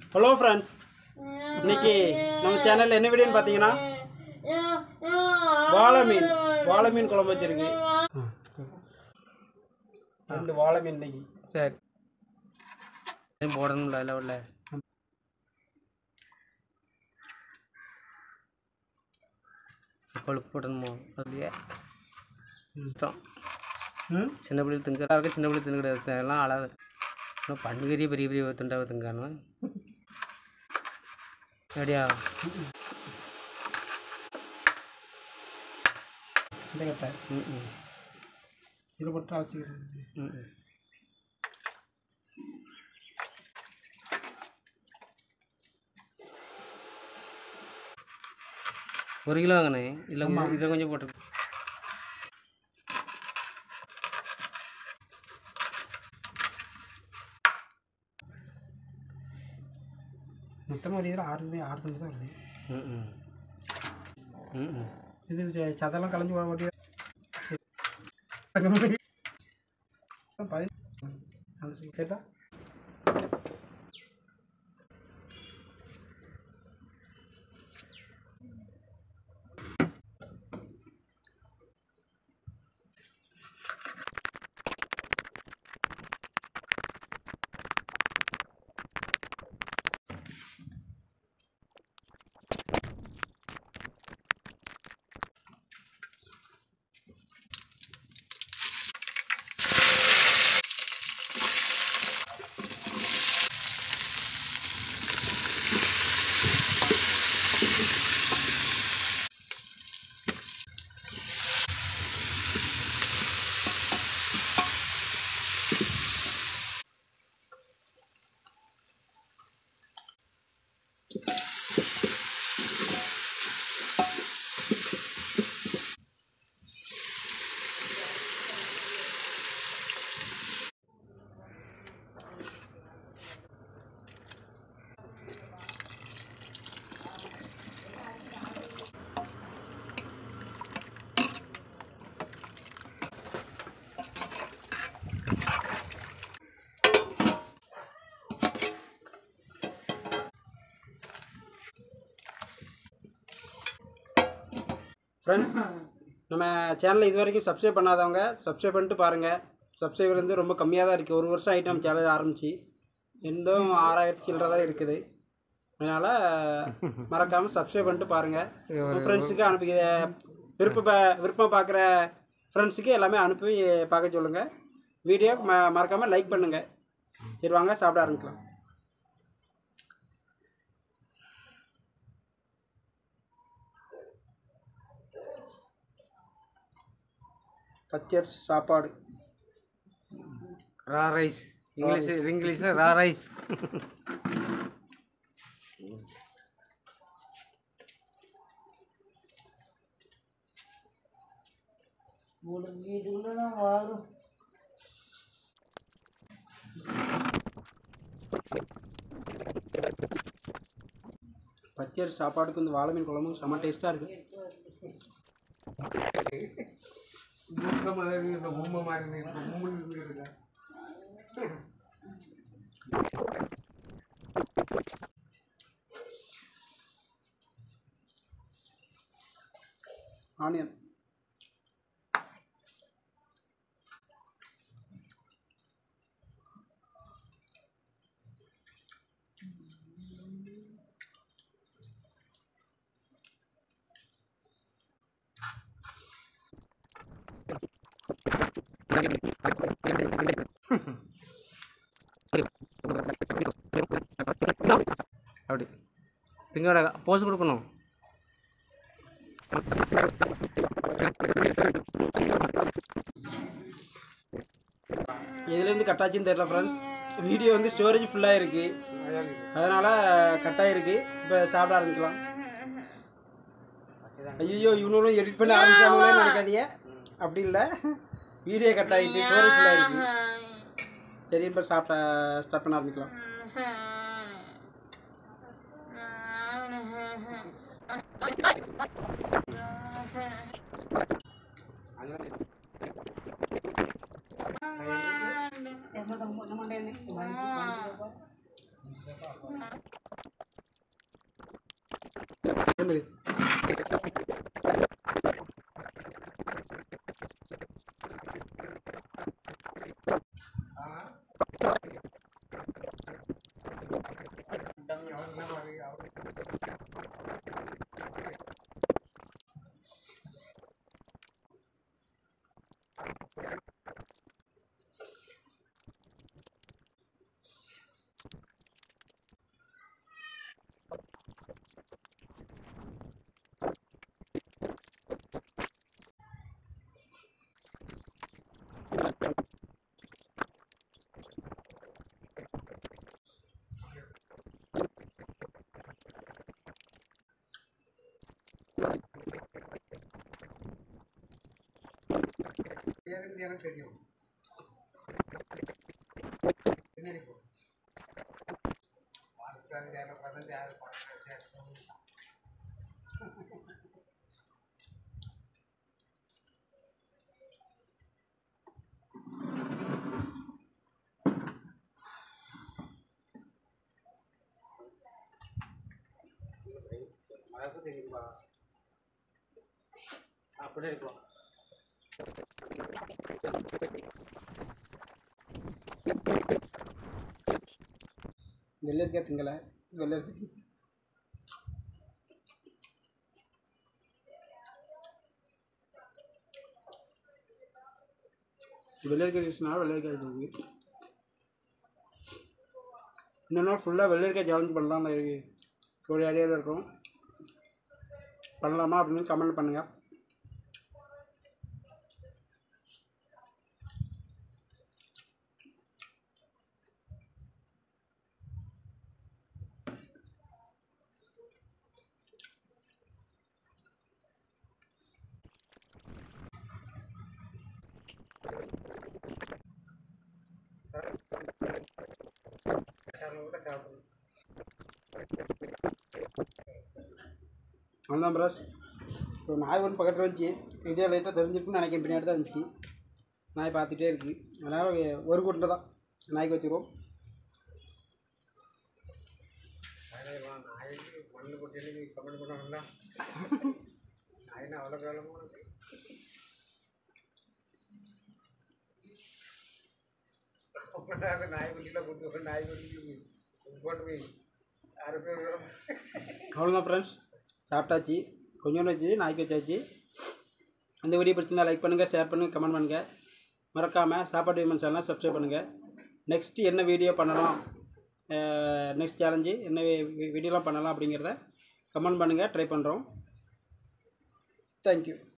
Hello friends, இன்னைக்கு நம்ம சேனலில் என்ன வீடியோன்னு பார்த்தீங்கன்னா வாழை மீன் குழம்பு வச்சிருக்கு. 2 வாழை மீன் இன்னைக்கு. சரி போடணும்ல இல்லை உள்ள கொழுப்பு போடணுமோ அப்படியே சின்ன பிள்ளை திங்கிறா இருக்க, சின்ன பிள்ளை தின்னுக்கிட்டு எல்லாம் அழகு பன்னுகறிய பெரிய பெரிய துண்டாவை திங்கானு அப்படியா இந்த கட்டை இது போட்டு அவசியம். 1 கிலோ வாங்கினே இல்லை, இதை கொஞ்சம் போட்டு மொத்தமாக ஒரு இதில் 6 தம்பி தான் வருது. இது சதெல்லாம் கலைஞ்சி போட மாட்டேன். கேட்டா ஃப்ரெண்ட்ஸ், நம்ம சேனலை இது வரைக்கும் சப்ஸ்கிரைப் பண்ணாதவங்க சப்ஸ்கிரைப் பண்ணிட்டு பாருங்கள். சப்ஸ்கிரைபர் வந்து ரொம்ப கம்மியாக தான் இருக்குது. 1 வருஷம் ஆகிட்டு நம்ம சேனல் ஆரம்பித்து இன்னும் 6000 சில்லற தான் இருக்குது. அதனால் மறக்காமல் சப்ஸ்கிரைப் பண்ணிட்டு பாருங்கள். ஃப்ரெண்ட்ஸுக்கு அனுப்பி விருப்பம் பார்க்குற ஃப்ரெண்ட்ஸுக்கு எல்லாமே அனுப்பி பார்க்க சொல்லுங்கள். வீடியோ மறக்காமல் லைக் பண்ணுங்கள். சரி வாங்க சாப்பிட ஆரம்பிக்கலாம். பச்சரிசி சாப்பாடு, ரா ரைஸ், இங்கிலீஷில் ரா ரைஸ். பச்சரிசி சாப்பாடுக்கு இந்த வாழை மீன் குழம்பு செம்ம டேஸ்ட்டாக இருக்குது. ஆனியன் அப்படி திங்கட போஸ் கொடுக்கணும். இதுலேருந்து கட்டாச்சுன்னு தெரியல ஃப்ரெண்ட்ஸ். வீடியோ வந்து ஸ்டோரேஜ் ஃபுல்லாக இருக்குது, அதனால் கட்டாயிருக்கு. இப்போ சாப்பிட ஆரம்பிக்கலாம். ஐயோ இவனும் எடிட் பண்ணி ஆரம்பிச்சாங்களே நினைக்காதீங்க, அப்படி இல்லை. வீடியோ கட் ஆகிட்டு ஸ்டோரேஜ் ஃபுல்லாக இருக்குது. சரி இப்போ ஸ்டார்ட் பண்ண ஆரம்பிக்கலாம். Yang தின்னு எனக்கு தெரியும் தெரியுமா அப்படியே இருக்கலாம் வெள்ளரிக்காய் திங்கலை வெள்ளரிக்காய் வெள்ளரிக்காய் யூஸ்னால வெள்ளரிக்காய் இருக்குது இன்னொரு ஃபுல்லாக வெள்ளரிக்காய் சேலஞ்ச் பண்ணலாம் ஒரு ஏரியா தான் இருக்கும் பண்ணலாமா அப்படின்னு கமெண்ட் பண்ணுங்கள் அவ்வளோதான் ப்ரஸ் இப்போ நாய் ஒன்று பக்கத்தில் வந்துச்சு வீடியோ லைட்டாக தெரிஞ்சிருக்குன்னு நினைக்கிறேன் பின்னாடி தான் இருந்துச்சு நாய் பார்த்துட்டே இருக்குது அதனால் ஒரு கூட்டில் தான் நாய்க்கு வச்சுருவோம் நாய்க்கு மண்ணு கொட்டி கமெண்ட் பண்ண நாயினா அவ்வளோ காலமாக நாய்க்குட்டியில் கொடுத்து நாய்க்குட்டி போட்டு போய் அவ்வளோதான் ஃப்ரெண்ட்ஸ் சாப்பிட்டாச்சு கொஞ்சோண்டு வச்சு நாய்க்கு வச்சாச்சு அந்த வீடியோ பிடிச்சிருந்தா லைக் பண்ணுங்கள் ஷேர் பண்ணுங்கள் கமெண்ட் பண்ணுங்கள் மறக்காமல் சாப்பாடு விமன் சேனலை சப்ஸ்கிரைப் பண்ணுங்கள் நெக்ஸ்ட்டு என்ன வீடியோ பண்ணலாம் நெக்ஸ்ட் சேலஞ்சு என்ன வீடியோலாம் பண்ணலாம் அப்படிங்கிறத கமெண்ட் பண்ணுங்கள் ட்ரை பண்ணுறோம் தேங்க்யூ